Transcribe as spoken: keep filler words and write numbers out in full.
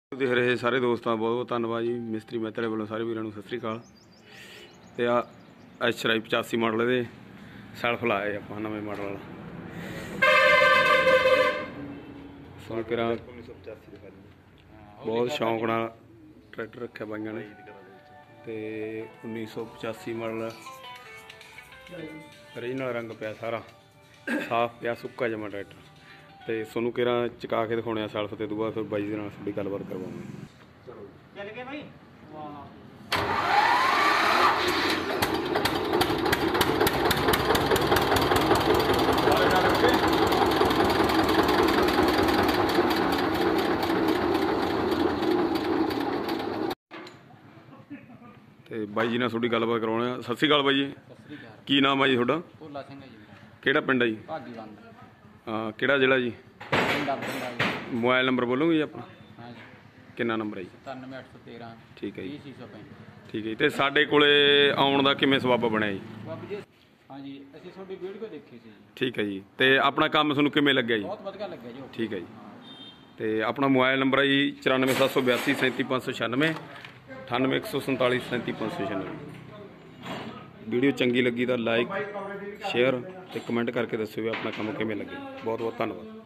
देख रहे सारे दोस्तों बहुत बहुत धन्यवाद जी। मिस्त्री मेहतरे वालों सारे वीरों सत श्री अकाल। तो आ एच राई पचासी मॉडल ये सैल्फ लाए आप नवे मॉडल वाला सुन के बहुत शौक नाल ट्रैक्टर रखे बाइया ने। तो उन्नीस सौ पचासी मॉडल ओरिजिनल रंग पिया सारा साफ पिया सुक्का जमा ट्रैक्टर। तो सोनू केरा चका के दिखाने सैल्फ तो दूआ फिर बाई के थोड़ी गलबात करवाऊंगे। तो बाई जी ने थोड़ी गलबात करवाने। सत श्री अकाल बाई जी, की नाम है जी थोड़ा? भोला सिंह जी। केड़ा पिंड है जी? भागीवंद। हाँ, केड़ा जिला जी? मोबाइल नंबर बोलोगे जी अपना? हाँ जी। कितना नंबर है जी? सतानवे अठ सौ तेरह। ठीक है जी। छे सौ पैंती। ठीक है जी। तो साढ़े कोले आउण दा किवें सबब बनिया जी? बाबू जी हाँ जी, ਅਸੀਂ ਤੁਹਾਡੀ ਵੀਡੀਓ ਦੇਖੀ ਸੀ ਜੀ। ठीक है जी। तो अपना काम ਤੁਹਾਨੂੰ ਕਿਵੇਂ ਲੱਗਿਆ ਜੀ? ਬਹੁਤ ਵਧੀਆ ਲੱਗਿਆ ਜੀ। ठीक है जी। तो अपना मोबाइल नंबर है जी चौरानवे सत्त सौ बयासी सैंती पाँच सौ छियानवे अठानवे एक सौ संताली सैंती पाँच सौ छियानवे। वीडियो चंगी लगी तो लाइक शेयर तो कमेंट करके दसो भी अपना काम किमें लगे। बहुत बहुत धन्यवाद।